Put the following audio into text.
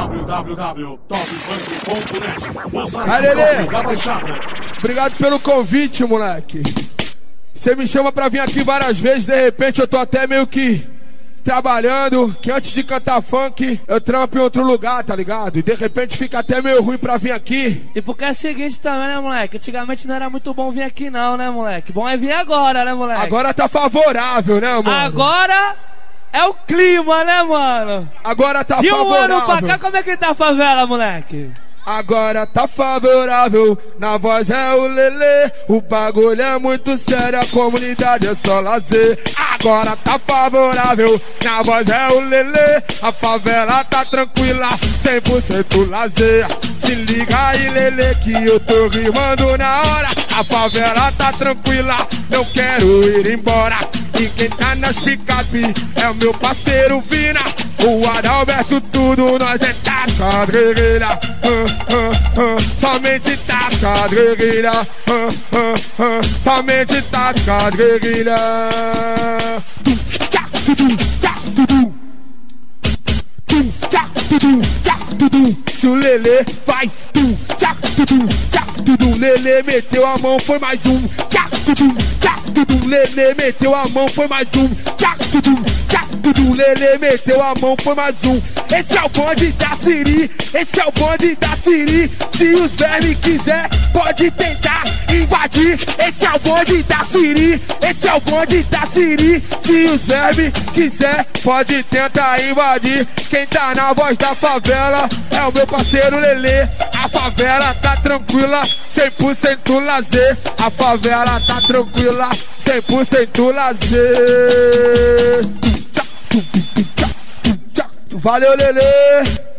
Aí, Lelê, obrigado pelo convite, moleque. Você me chama pra vir aqui várias vezes, de repente eu tô até meio que trabalhando, que antes de cantar funk, eu trampo em outro lugar, tá ligado? E de repente fica até meio ruim pra vir aqui. E porque é o seguinte também, né, moleque? Antigamente não era muito bom vir aqui não, né, moleque? Bom é vir agora, né, moleque? Agora tá favorável, né, mano? Agora é o clima, né, mano? Agora tá de favorável. De um ano pra cá, como é que tá a favela, moleque? Agora tá favorável, na voz é o Lelê. O bagulho é muito sério, a comunidade é só lazer. Agora tá favorável, na voz é o Lelê. A favela tá tranquila, 100% lazer. Se liga aí, Lelê, que eu tô rimando na hora. A favela tá tranquila, não quero ir embora. E quem tá nas picape é o meu parceiro Vina. O Adalberto tudo, nós é taca guerreira. Somente taca guerreira. Somente taca guerreira. Se o Lelê vai, Lelê meteu a mão, foi mais um. Lelê meteu a mão, foi mais um. Lelê meteu a mão, foi mais um. Esse é o bonde da Siri, esse é o bonde da Siri. Se os vermes quiser, pode tentar invadir. Esse é o bonde da Siri, esse é o bonde da Siri. Se os vermes quiser, pode tentar invadir. Quem tá na voz da favela é o meu parceiro Lelê. A favela tá tranquila, 100% lazer. A favela tá tranquila, 100% lazer. Valeu, Lelê!